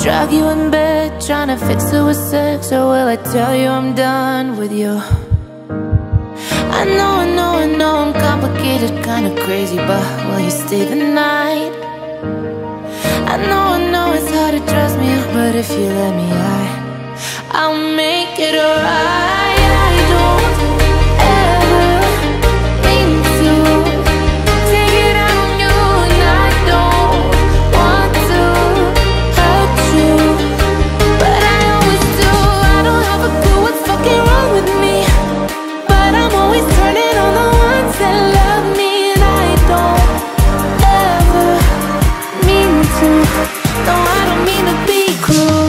drug you in bed, trying to fix it with sex, or will I tell you I'm done with you? I know I'm complicated, kinda crazy, but will you stay the night? I know it's hard to trust me, but if you let me, I'll make it alright. I don't ever mean to take it out on you, and I don't want to hurt you, but I always do. I don't have a clue what's fucking wrong with me, but I'm always turning on the ones that love me, and I don't ever mean to. No, I don't mean to be cruel.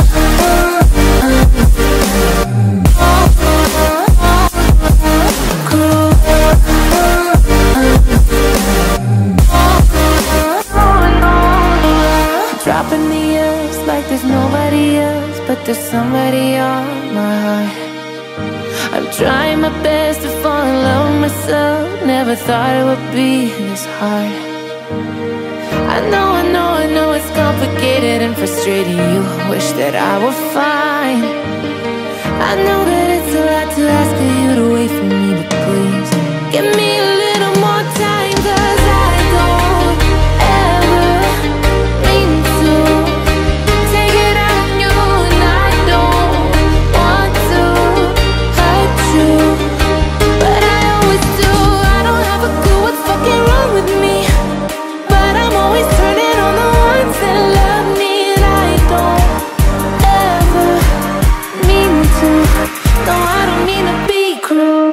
Dropping the years like there's nobody else, but there's somebody on my heart. I'm trying my best to fall in love with myself. Never thought it would be this hard. I know it's complicated and frustrating. You wish that I were fine. I know that it's a lot to ask of you to wait for me, but please give me a little more time, 'cause I don't ever mean to take it out on you, and I don't want to hurt you, but I always do. I don't have a clue what's fucking wrong with me, but I'm always turning on the ones that love me, and I don't ever mean to. No, I don't mean to be cruel.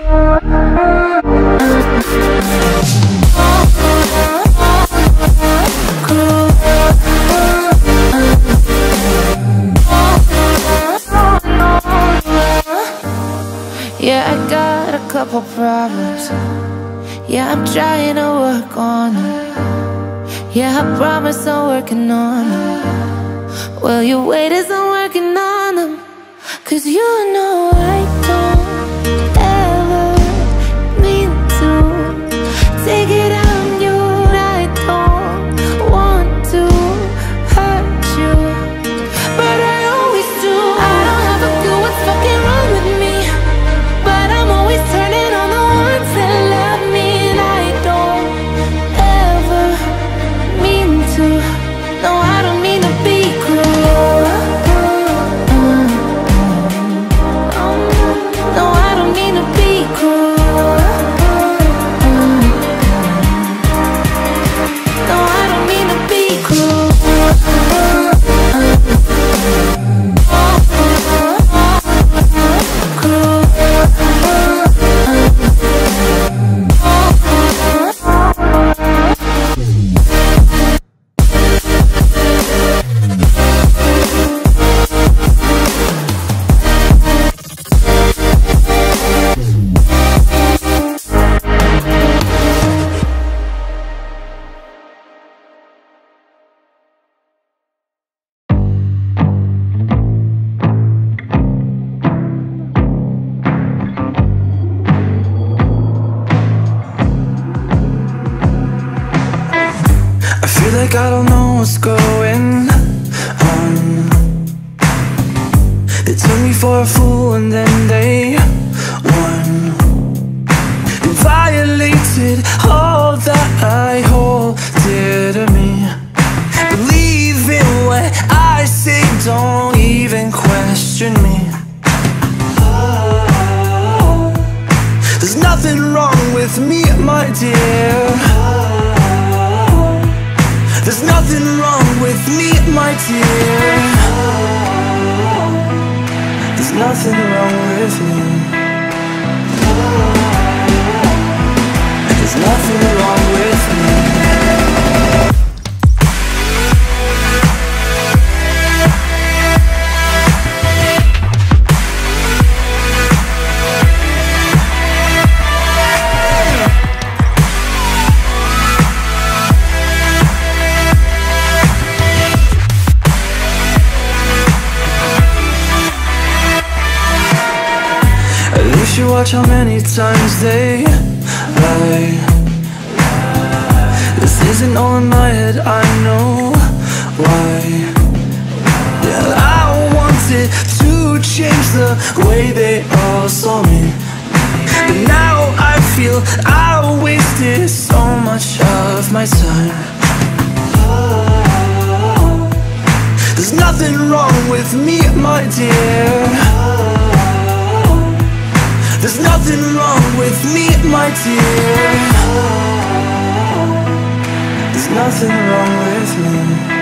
Yeah, I got a couple problems. Yeah, I'm trying to work on them. Yeah, I promise I'm working on them. Well, your weight isn't working on them, 'cause you know I don't ever mean to take it out on you. I don't want to hurt you, but I always do. I don't have a clue what's fucking wrong with me, but I'm always turning on the ones that love me, and I don't ever mean to. No, I don't mean to be cruel. No, I don't mean to be cruel. No, I don't mean to be cruel. Like I don't know what's going on. They took me for a fool and then they won. They violated all that I hold dear to me. Believe in what I say, don't even question me. There's nothing wrong with me, my dear. There's nothing wrong with me, my dear. There's nothing wrong with me. There's nothing wrong with me. You watch how many times they lie. This isn't all in my head, I know why. way they all saw me. But now I feel I wasted so much of my time. There's nothing wrong with me, my dear. There's nothing wrong with me, my dear. There's nothing wrong with me.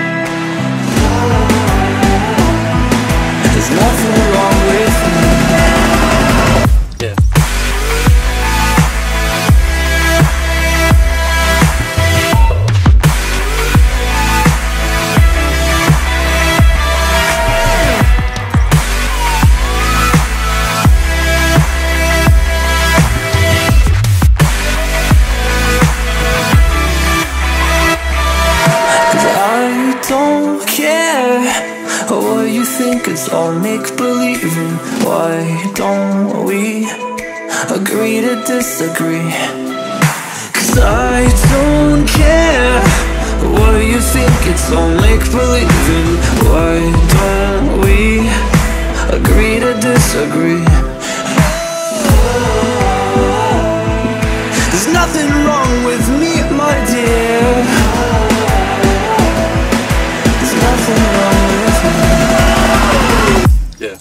There's nothing wrong with me. Yeah. What you think it's all make-believing. Why don't we agree to disagree? 'Cause I don't care what you think it's all make-believing. Why don't we agree to disagree? There's nothing wrong with me, my dear. There's nothing wrong with me. Yeah.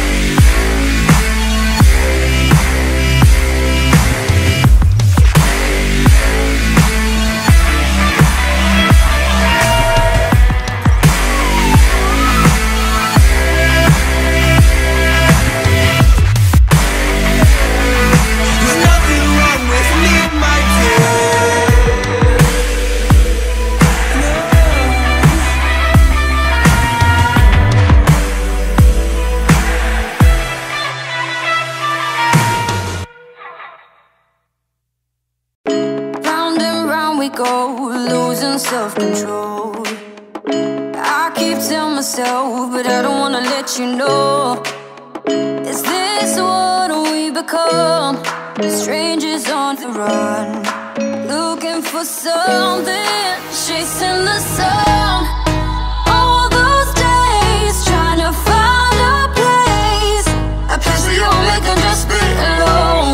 Go losing self-control. I keep telling myself, but I don't wanna let you know. Is this what we become? Strangers on the run, looking for something, chasing the sun. All those days trying to find a place where you'll make them just be alone.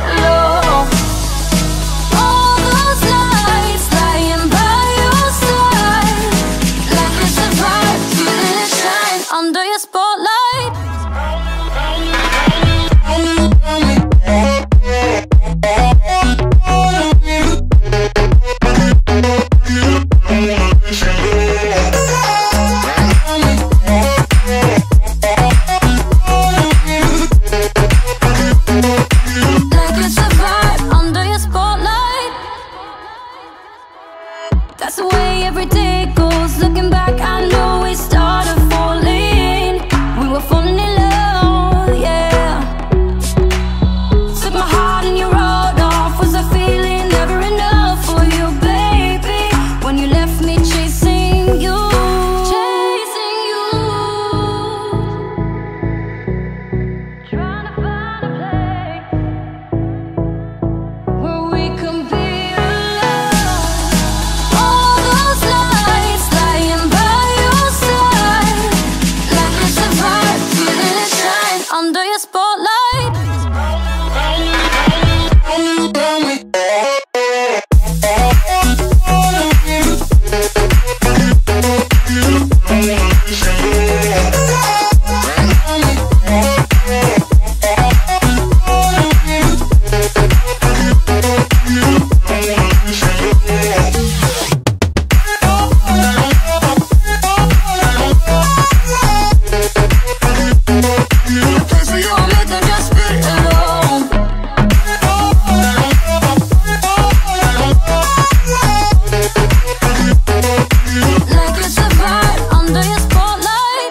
Under your spotlight, like it's a vibe. Under your spotlight, that's the way every day goes. Looking back, I know we started falling. We were falling in love, yeah. Took my heart and you rode off. Was I feeling never enough for you, baby? When you left me chasing you, chasing you. Trying to find a place where we can be alone. All those nights lying by your side, like it's a vibe, feeling it shine under your spotlight. Like it's a vibe under your spotlight.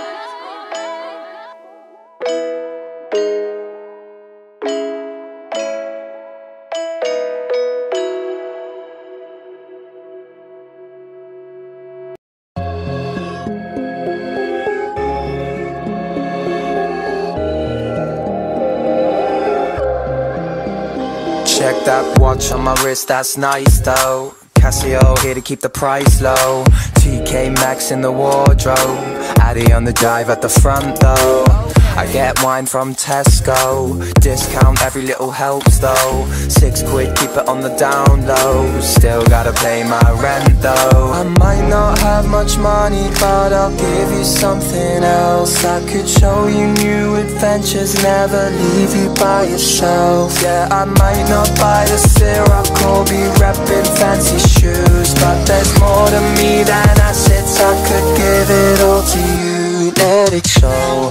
Check that watch on my wrist, that's nice though. Casio here to keep the price low. TK Maxx in the wardrobe, Addy on the drive at the front though. I get wine from Tesco, discount every little helps though. 6 quid, keep it on the down low. Still gotta pay my rent though. I might not have much money, but I'll give you something else. I could show you new adventures, never leave you by yourself. Yeah, I might not buy the syrup or be repping fancy shoes, but there's more to me than assets. I could give it all to you, let it show.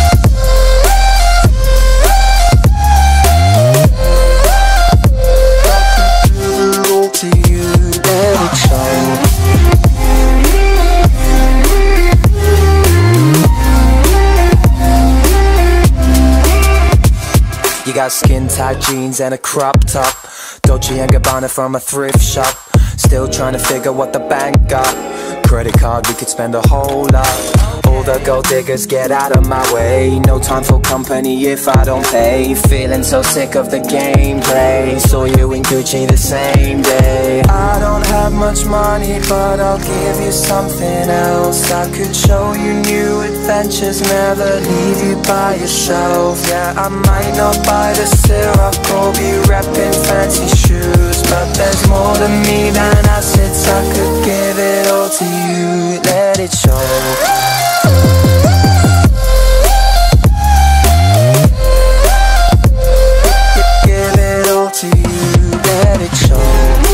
To you, let it show. You got skin-tight jeans and a crop top, Dolce & Gabbana from a thrift shop. Still trying to figure what the bank got. Credit card, we could spend a whole lot. All the gold diggers, get out of my way. No time for company if I don't pay. Feeling so sick of the gameplay. Saw you in Gucci the same day. I don't have much money, but I'll give you something else. I could show you new adventures, never leave you by yourself. Yeah, I might not buy the syrup or be repping fancy shoes, but there's more to me than assets. I could give it all to you, let it show. Give it all to you, let it show.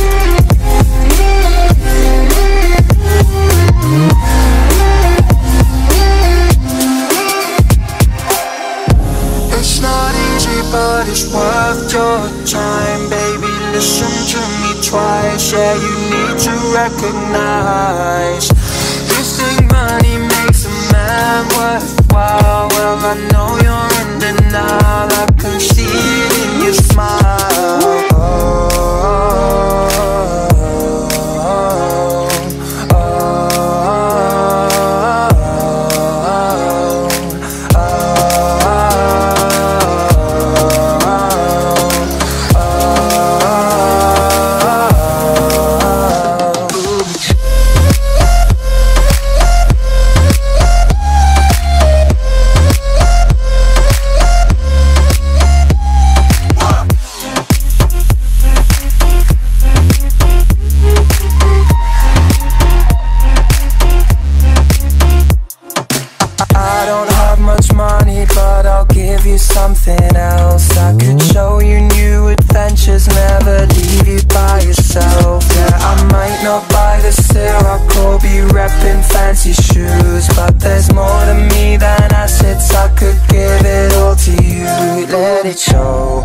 It's not easy, but it's worth your time, baby. Listen to me twice, yeah, you need to recognize. You think money makes a man worthwhile? Well, I know you're in denial, I can see it in your smile. Something else. I could show you new adventures, never leave you by yourself. Yeah, I might not buy the syrup or be repping fancy shoes, but there's more to me than assets. I could give it all to you, let it show.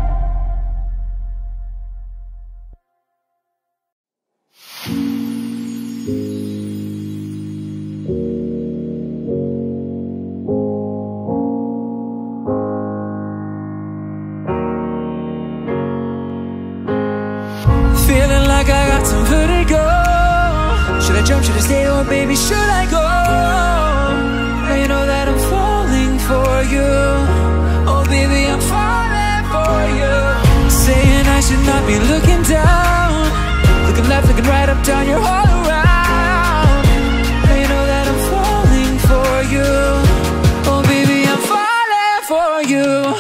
Feeling like I got some vertigo. Should I jump, should I stay, or baby, should I go? Now you know that I'm falling for you. Oh baby, I'm falling for you. Saying I should not be looking down, looking left, looking right, up, down, you're all around. Now you know that I'm falling for you. Oh baby, I'm falling for you.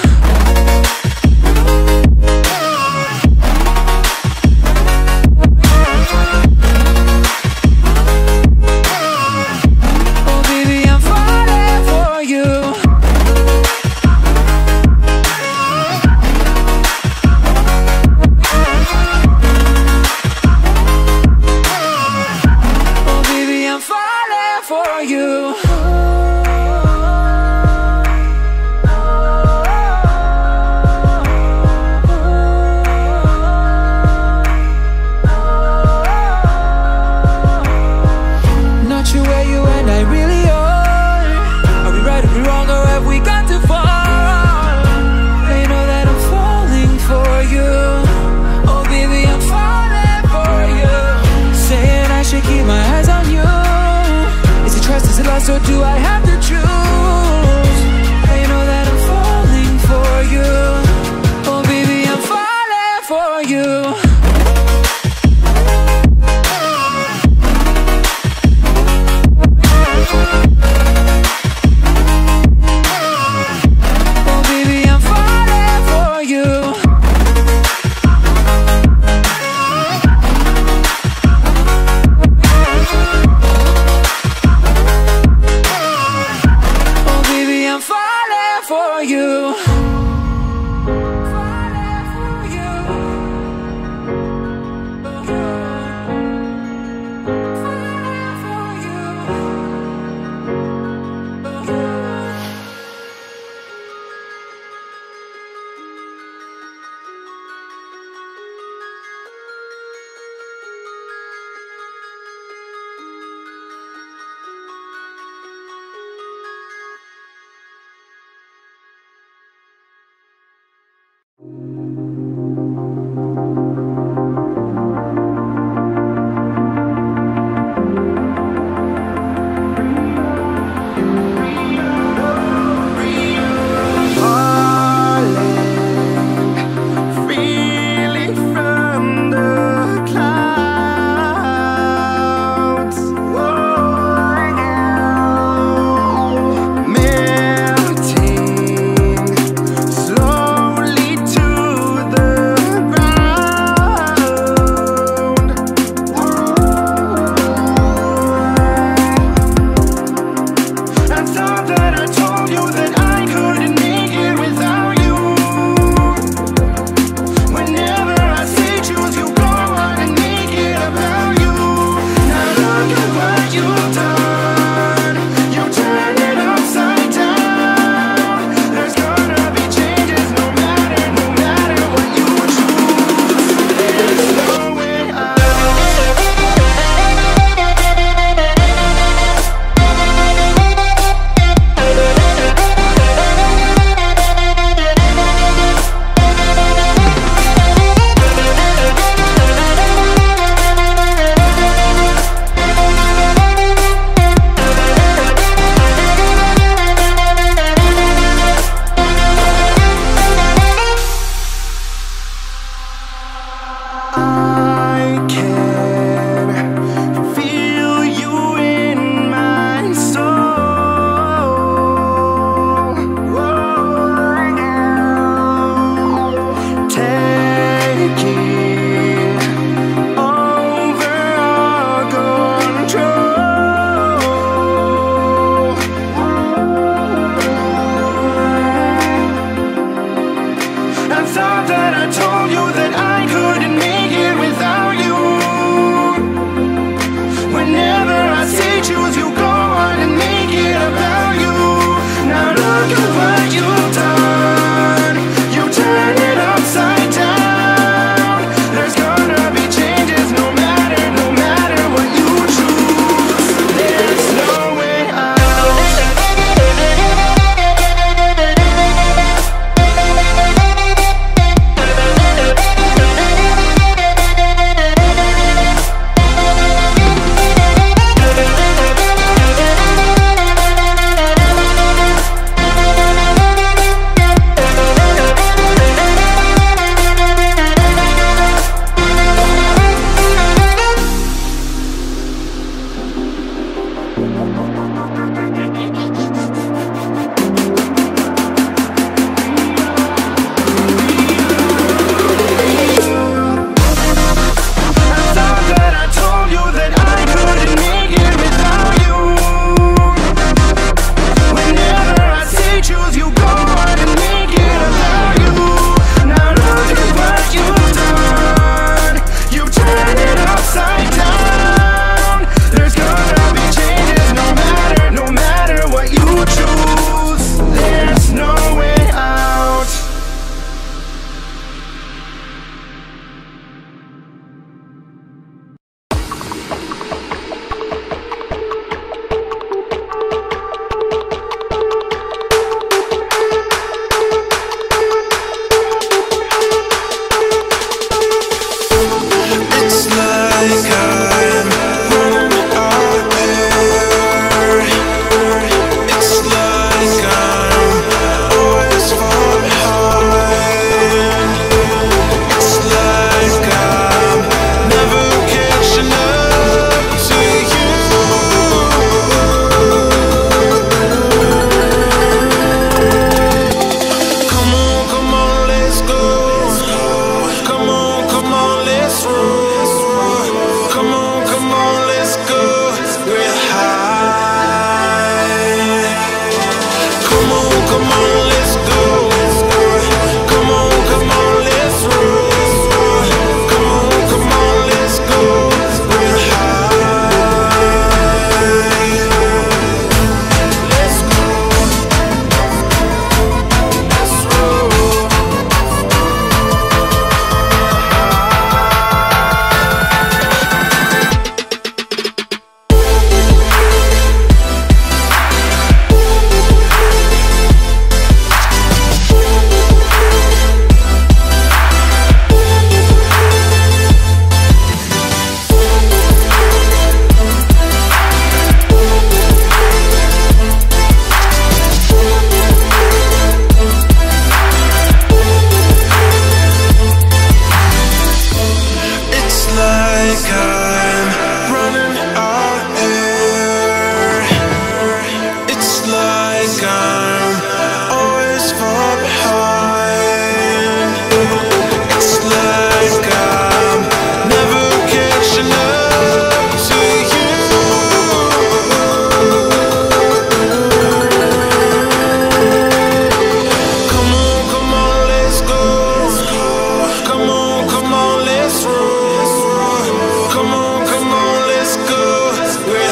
for you. Come on, let's go. like I'm always far behind. It's like I'm never catching up to you. Come on, come on, let's go. Come on, come on, let's roll. Come on, come on, let's go. We're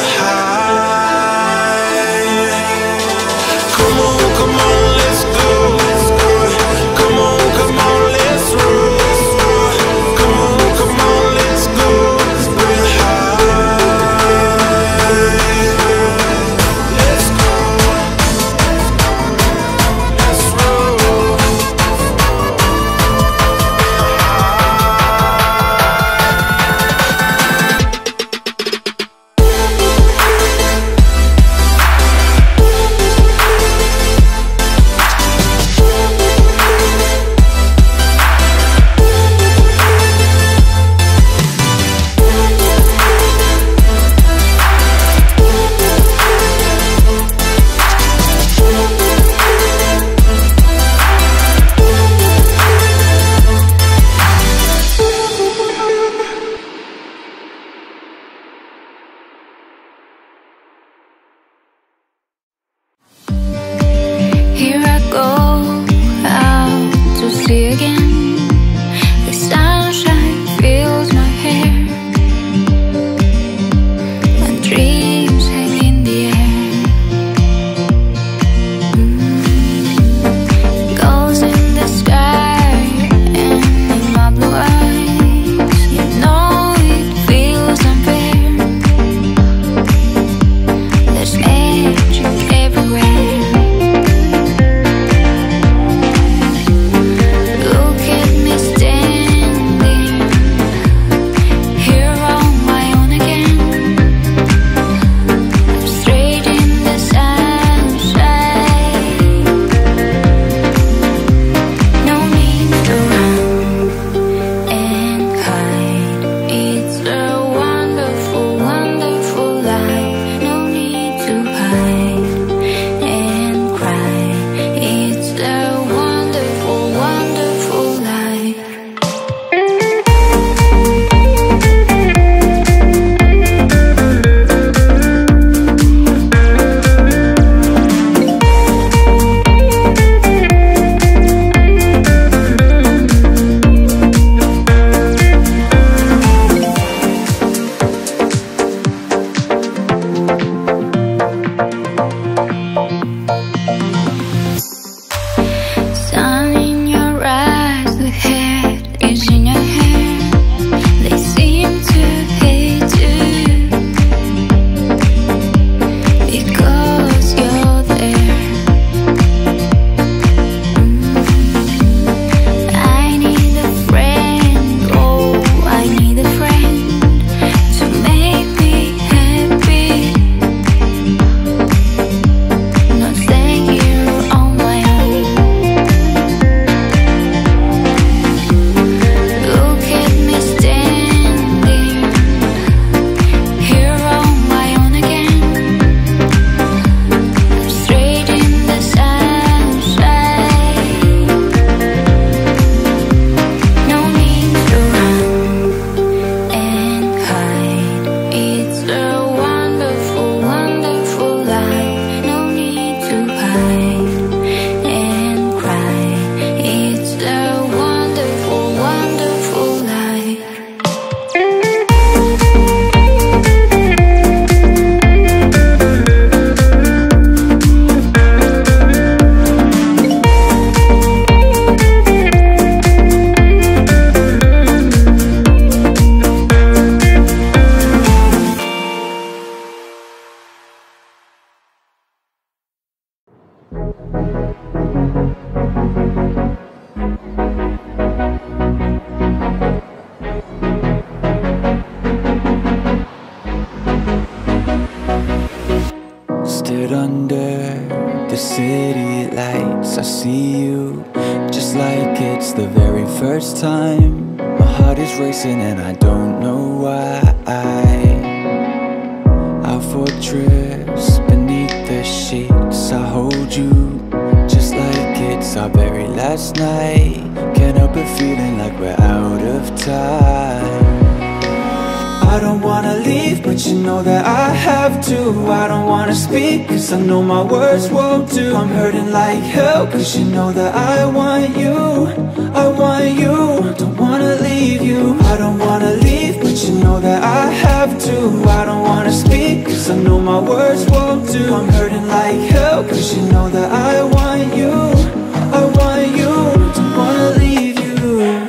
high. Come on, come on, let's go. Come on, come on, let's roll. Come on, come on, let's go. We're high. Let's go. Let's roll. Here I go out to sea again. The sunshine fills my hair. My dreams hang in the air. Ghosts in the sky and in my blue eyes. You know it feels unfair. There's magic everywhere. Look at me standing here on my own again. I'm straight in the sunshine. No need to run and hide. It's a wonderful, wonderful life. No need to hide and cry. It's a wonderful, wonderful life. Sun in your eyes, the head is in your hair. They seem to hate you because you're there. I need a friend, oh, I need a friend to make me happy. Not staying here on my own. Look at me standing here on my own again. I'm straight in the sunshine. No need to run and hide. It's a wonderful, wonderful life. No need to hide and cry. It's a wonderful, wonderful life. Stood under the city lights, I see you just like it's the very first time. My heart is racing and I don't know why. Our fortress beneath the sheets, I hold last night. Can't help but feeling like we're out of time. I don't wanna leave, but you know that I have to. I don't wanna speak, cause I know my words won't do. I'm hurting like hell, cause you know that I want you. I want you, don't wanna leave you. I don't wanna leave, but you know that I have to. I don't wanna speak, cause I know my words won't do. I'm hurting like hell, cause you know that I want you. I want you, don't wanna leave you.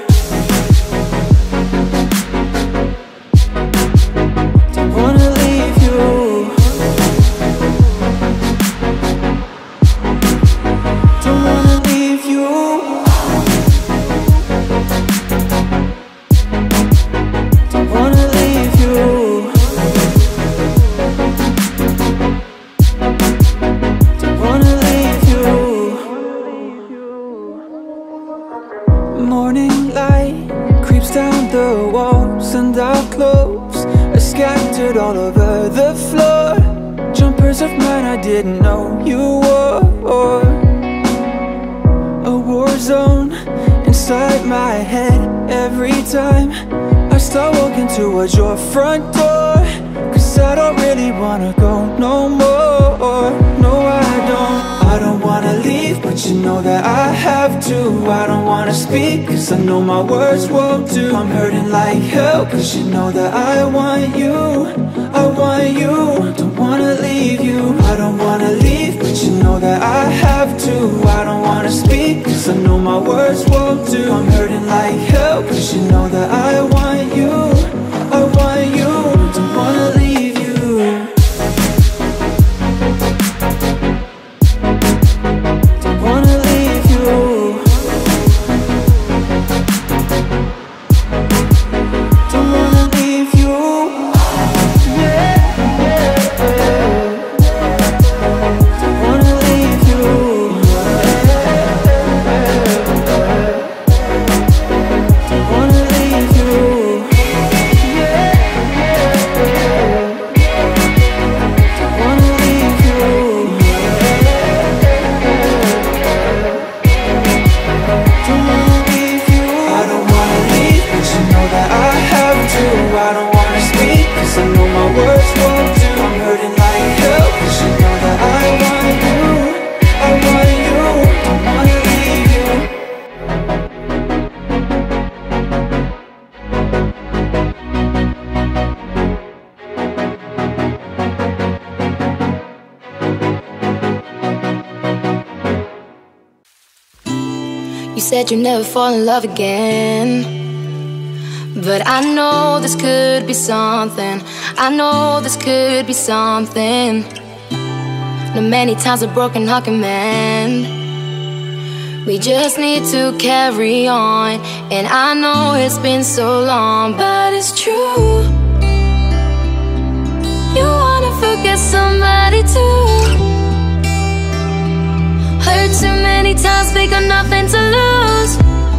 Morning light creeps down the walls, and our clothes are scattered all over the floor. Jumpers of mine I didn't know you wore. A war zone inside my head every time I start walking towards your front door. Cause I don't really wanna go no more. No, I don't wanna leave, but you know that I have to. I don't wanna speak, cause I know my words won't do. I'm hurting like hell, cause you know that I want you. I want you, don't wanna leave you. I don't wanna leave, but you know that I have to. I don't wanna speak, cause I know my words won't do. I'm hurting like hell, cause you know that I want you. I want you, don't wanna leave you. You said you'd never fall in love again, but I know this could be something. I know this could be something. No, many times a broken heart can mend. We just need to carry on. And I know it's been so long, but it's true. You wanna forget somebody too. Hurt too many times, we got nothing to lose.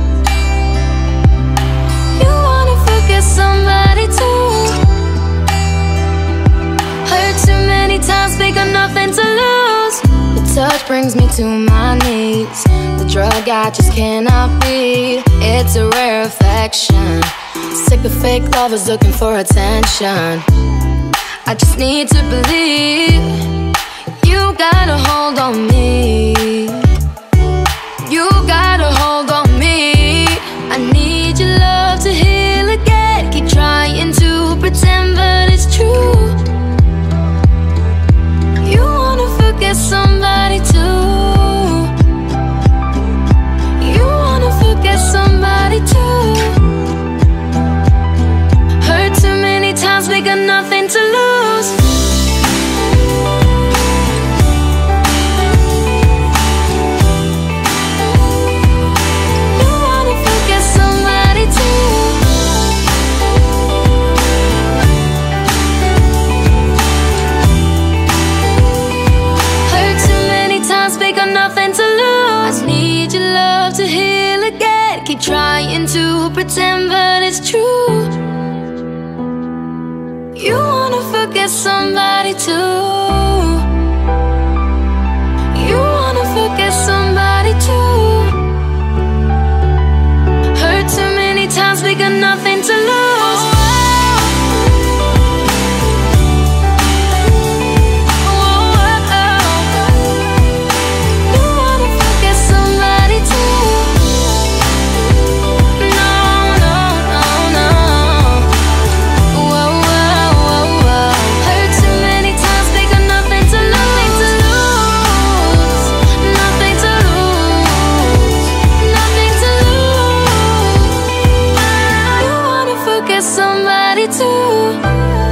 You wanna forget somebody too. Hurt too many times, we got nothing to lose. Your touch brings me to my knees. The drug I just cannot beat. It's a rare affection. Sick of fake lovers looking for attention. I just need to believe. You got a hold on me. You got a hold on me. I need your love to heal again. Keep trying to pretend, but it's true. You wanna forget somebody too. You wanna forget somebody too. Hurt too many times, we got nothing to lose. Keep trying to pretend, but it's true. You wanna forget somebody too. You wanna forget somebody too. nothing to lose. Somebody to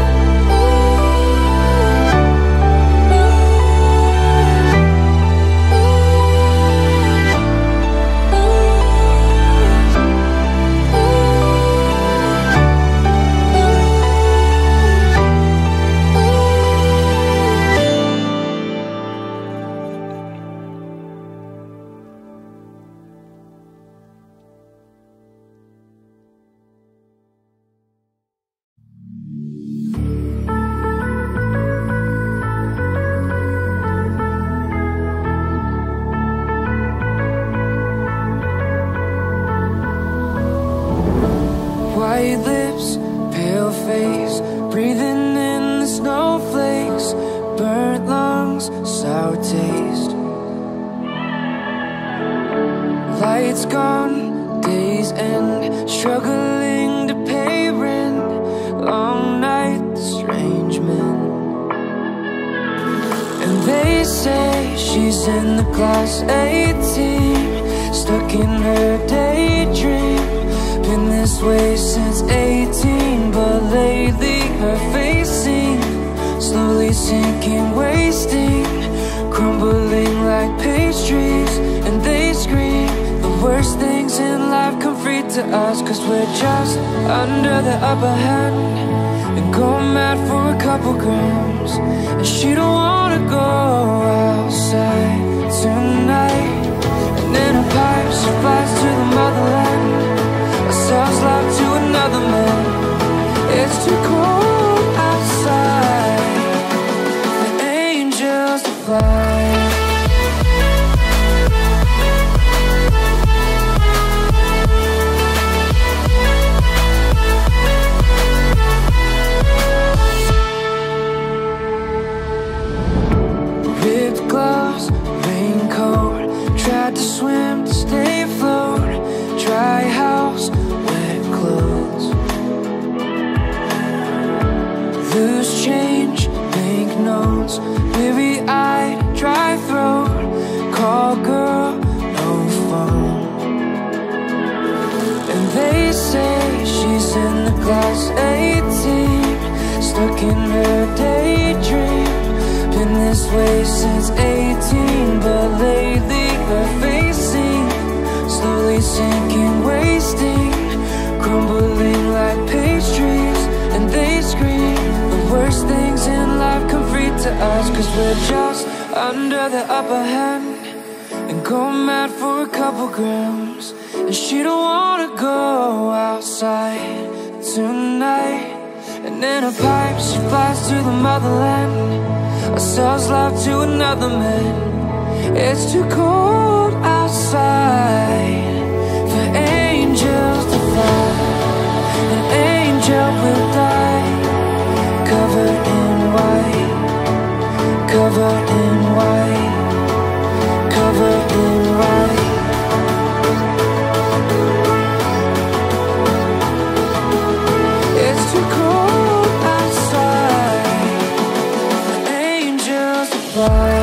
white lips, pale face, breathing in the snowflakes, burnt lungs, sour taste. Lights gone, days end, struggling to pay rent, long nights, strange men. And they say she's in the class A team, stuck in her daydream. Been this way since 18, but lately her face seems slowly sinking, wasting, crumbling like pastries. And they scream the worst things in life come free to us, 'cause we're just under the upper hand and go mad for a couple grams. And she don't wanna go outside tonight. And in a pipe she flies to the motherland, ourselves locked to another man. It's too cold outside for angels to fly. Ripped gloves, raincoat, tried to swim to stay afloat. Dry house, wet clothes, loose change, banknotes, weary-eyed, dry throat. Call girl, no phone. And they say she's in the class 18, stuck in her daydream. Been this way since 18, but lately her face seems slowly sinking, wasting, crumbling like pastries. And they scream the worst things in life come free to us, 'cause we're just under the upper hand and go mad for a couple grams. And she don't wanna go outside tonight. And in a pipe she flies to the motherland, ourselves locked to another man. It's too cold outside for angels to fly. An angel will die, covered in white, covered in white, covered in white. It's too cold outside for angels to fly.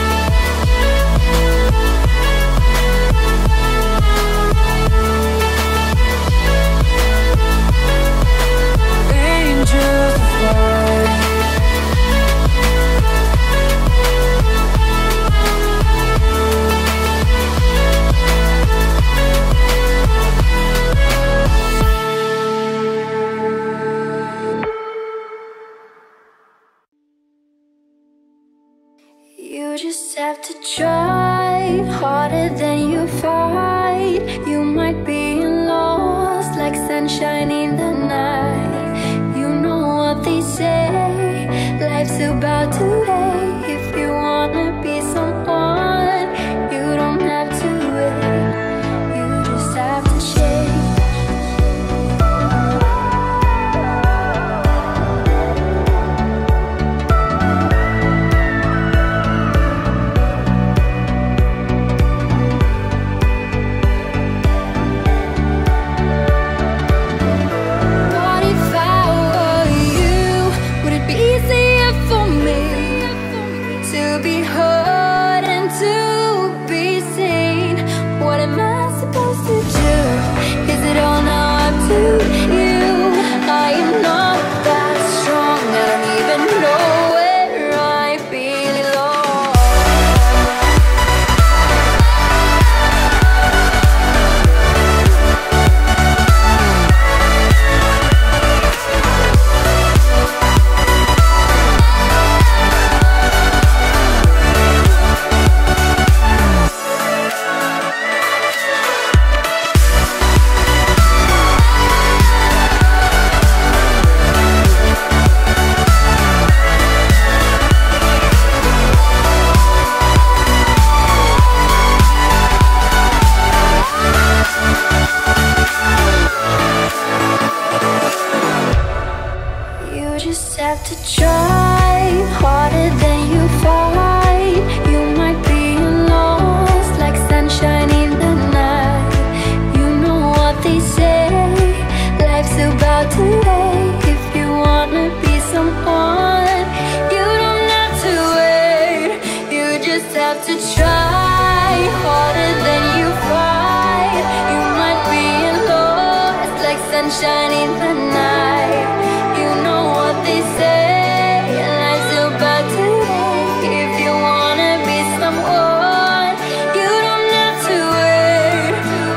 You just have to try harder than you fight. You might be lost like sunshine in the night. You know what they say, life's about to end. If you wanna be someone, you don't have to wait. You just have to change. sunshine in the night. You know what they say, life's about today. If you wanna be someone, you don't have to wait.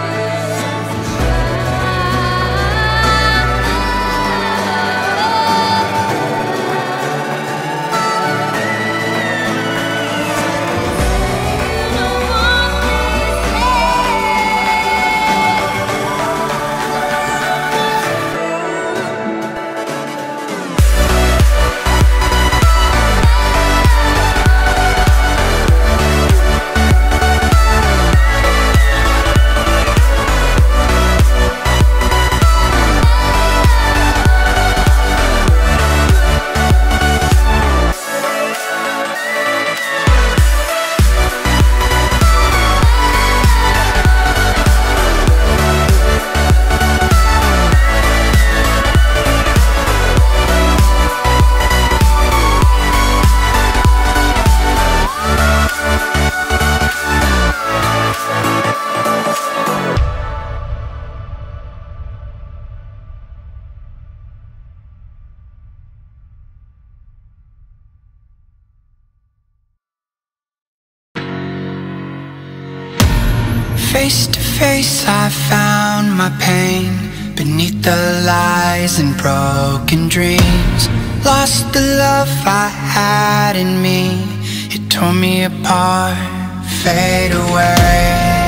Face to face I found my pain beneath the lies and broken dreams. Lost the love I had in me, it tore me apart, fade away.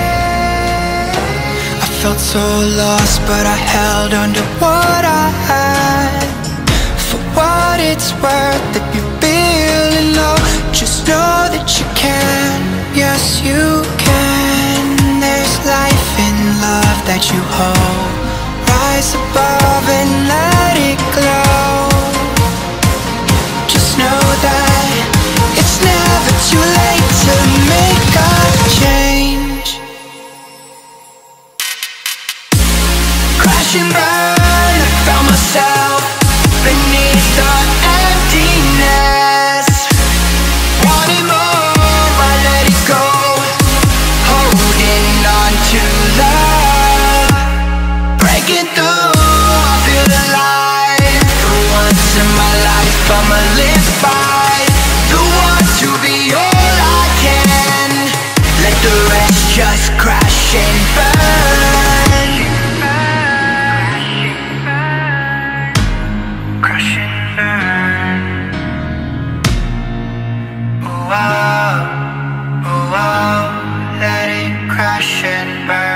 I felt so lost but I held on to what I had. For what it's worth, if you're feeling low, just know that you can, yes you can. There's life in love that you hold. Rise above and let it glow. Just know that it's never too late to make a change. Crash and burn, I found myself beneath the emptiness. Wanting more, I let it go. Holding on to love, breaking through, I feel alive. For once in my life I'ma live by the want to be all I can. Let the rest just crash and burn. Crash and burn. Oh wow, oh wow, let it crash and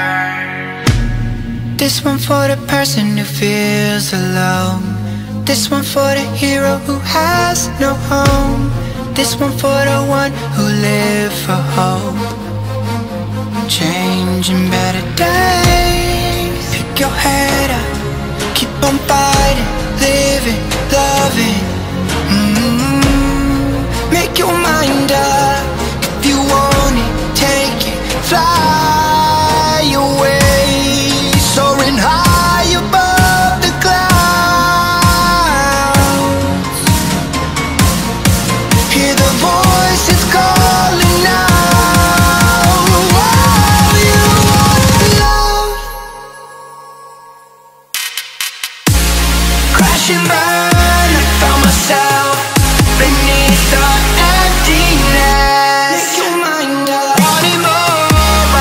burn. This one for the person who feels alone. This one for the hero who has no home. This one for the one who live for hope. Changing better days. Pick your head up, keep on fighting, living, loving. Make your mind up. If you want it, take it, fly away, soaring high above the clouds. Hear the voices calling out. Oh, you want love. Crash and burn, I found myself beneath the emptiness. Make your mind up. Wanting more, I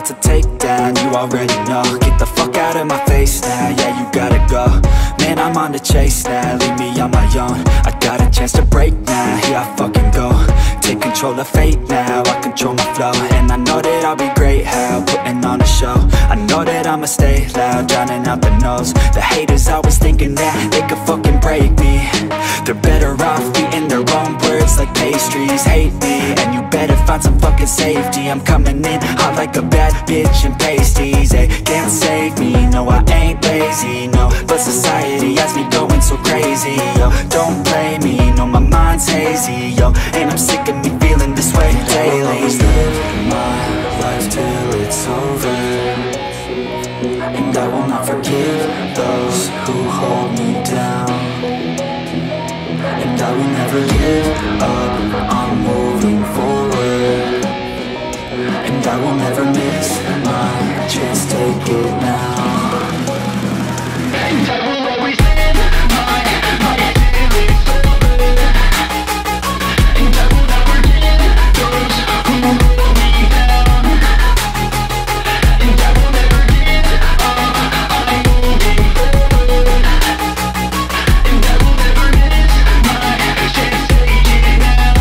wants a takedown, you already know. Get the fuck out of my face now, yeah, you gotta go. Man, I'm on the chase now, leave me on my own. I got a chance to break now, here I fucking go. Take control of fate now, I control my flow. And I know that I'll be great, how putting on a show. I know that I'ma stay loud, drowning out the noise. The haters always thinking that they could fucking break me. They're better off eating their own words like pastries. Hate me, and you better find some fucking safety. I'm coming in hot like a bad bitch in pasties. They can't save me, no I ain't lazy, no. But society has me going so crazy, yo. Don't blame me, no my mind's hazy, yo. And I'm sick of me feeling this way daily. I'll always live my life till it's over, and I will not forgive those who hold me down. And I will never give up, I'm moving forward. And I will never miss my chance, take it now. And I will always live my life till it's over, and I will not forgive those who hold me down. And I will never give up, I'm moving forward. And I will never miss my chance, take it now.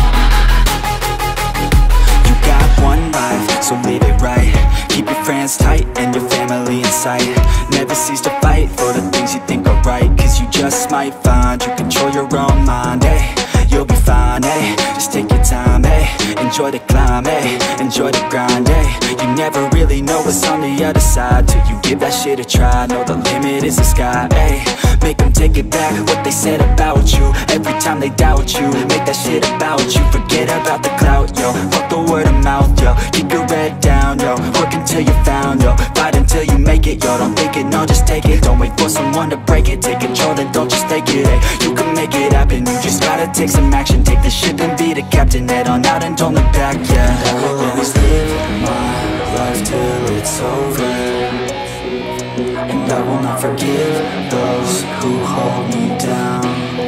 You got one life, so live it right. Keep your friends tight and your family in sight. Never cease to fight for the things you think are right, cause you just might find you control your own mind, eh? You'll be fine, eh? Just take your time, eh? Enjoy the climb, eh? Enjoy the grind, eh? You never really know what's on the other side till you give that shit a try. Know the limit is the sky, eh? Make them take it back, what they said about you. Every time they doubt you, make that shit about you. Forget about the clout, yo. Fuck the word of mouth, yo. Keep your head down, yo. Work until you're found, yo. Fight until you make it, yo. Don't think it, no, just take it. Don't wait for someone to break it. Take control, then don't just take it, eh? You can make it happen, you just gotta take some action. Take the ship and be the captain. Head on out and don't look back, yeah. I will always live my life till it's over, and I will not forgive those who hold me down.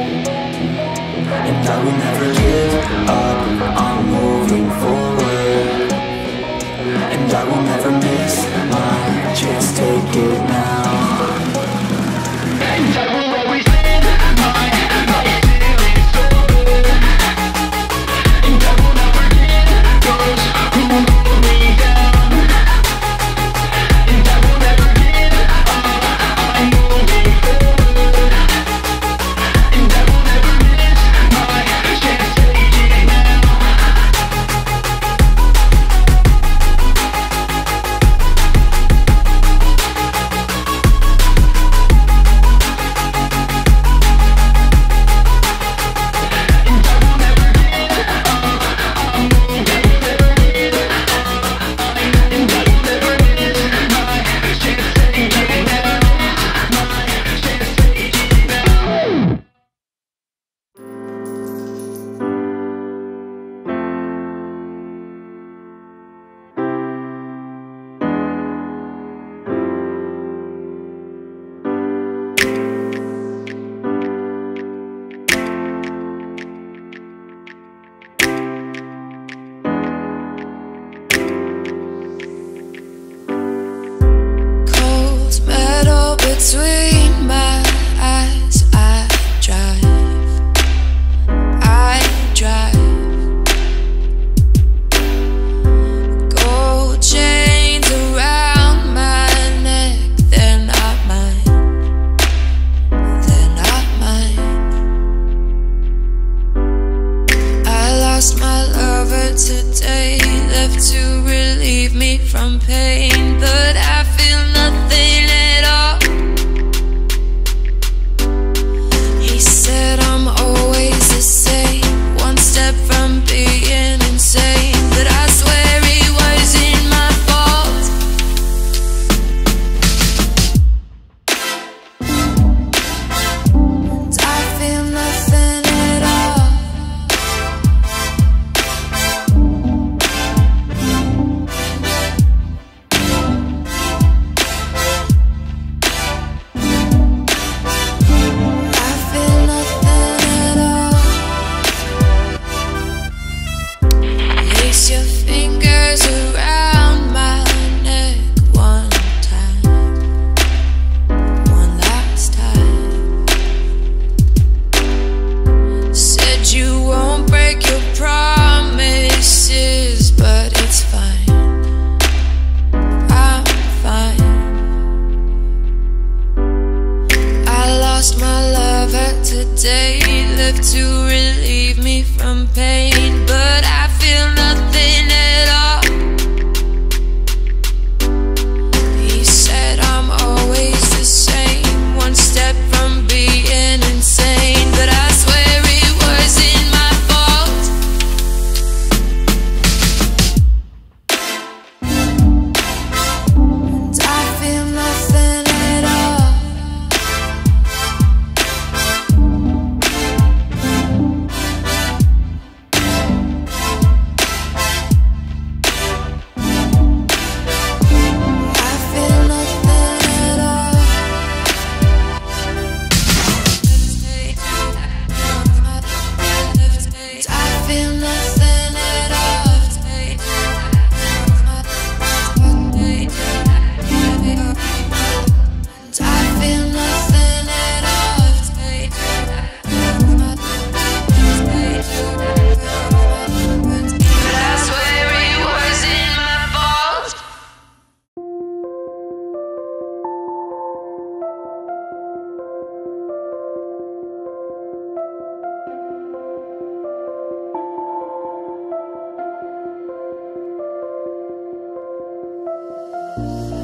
And I will never give up, I'm moving forward. And I will never miss my chance, take it now. And I will always live my life till it's over, and I will not forgive those who hold me down. And I will never give up, I'm moving forward. And I will never miss my chance, take it now. Between my eyes, I drive. Gold chains around my neck, they're not mine, they're not mine. I lost my lover today, left to relieve me from pain, but I feel nothing at all. He said I'm always the same, one step from being insane, but I swear it wasn't my fault. And I feel nothing at all.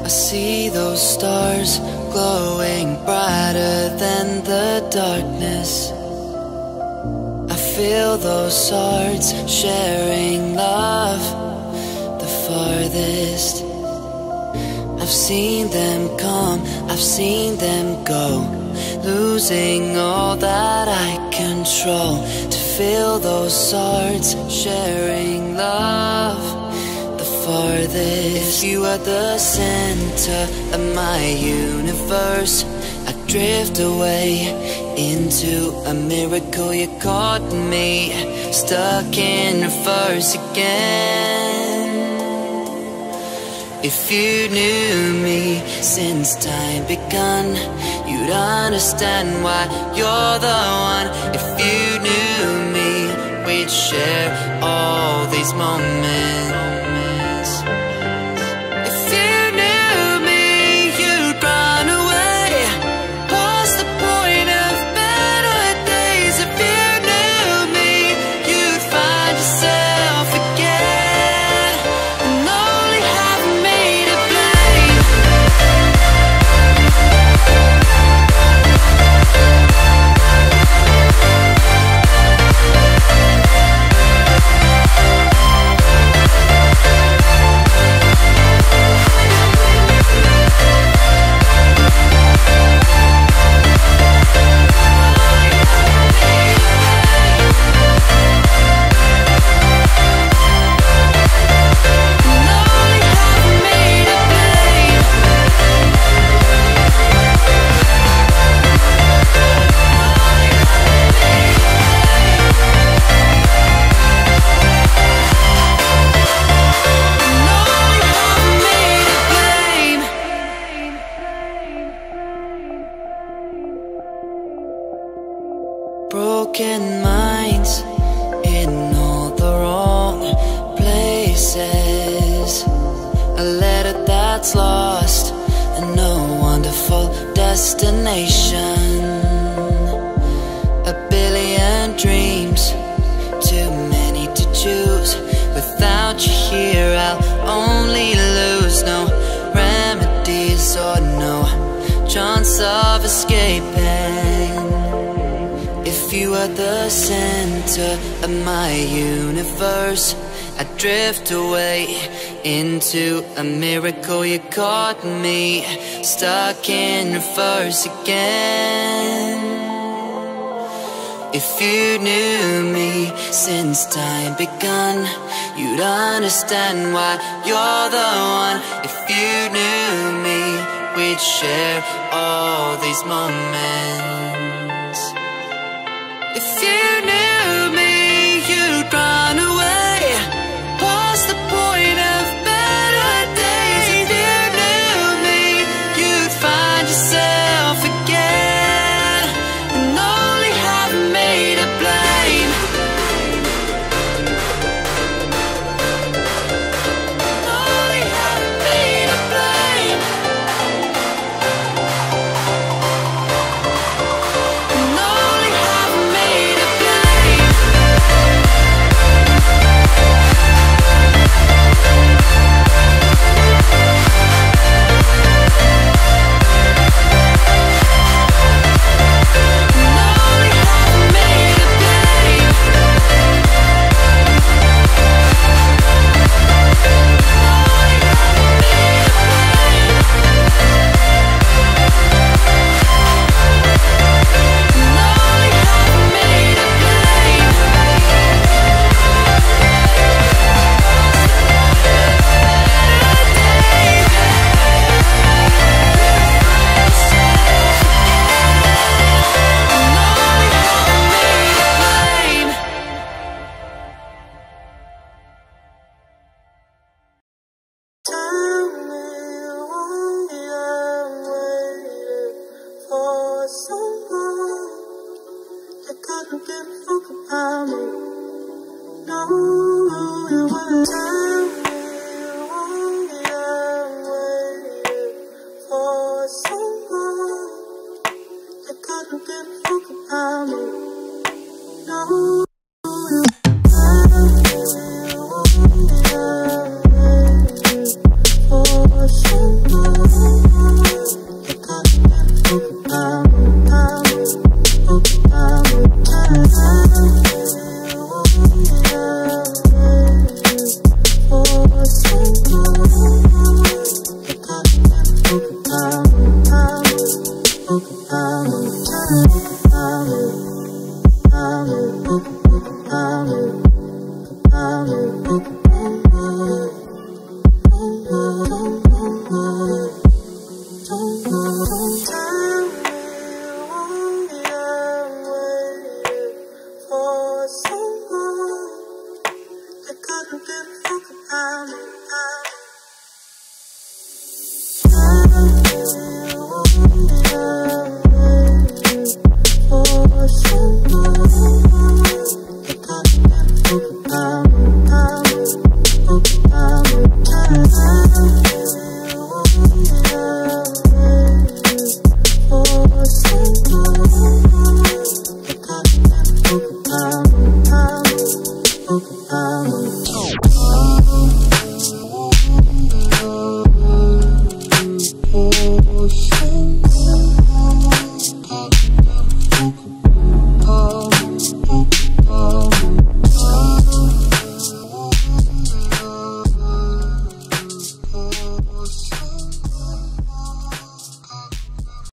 I see those stars glowing brighter than the darkness. I feel those hearts sharing love the farthest. I've seen them come, I've seen them go, losing all that I control. To feel those hearts sharing love the farthest. If you are the center of my universe, I drift away into a miracle. You caught me stuck in reverse again. If you knew me since time begun, you'd understand why you're the one. If you knew me, we'd share all these moments. If you knew me, you'd run away past the point of better days. If you knew me, you'd find yourself again and only have me to blame. Broken minds in all the wrong places. A letter that's lost and no wonderful destination. A billion dreams, too many to choose. Without you here I'll only lose. No remedies or no chance of escaping. If you are the center of my universe, I drift away into a miracle. You caught me stuck in reverse again. If you knew me since time begun, you'd understand why you're the one. If you knew me, we'd share all these moments. If you knew me, you'd run away past the point of better days. If you knew me, you'd find yourself again and only have me to blame. Only have me to blame. And only have me to blame. No. home.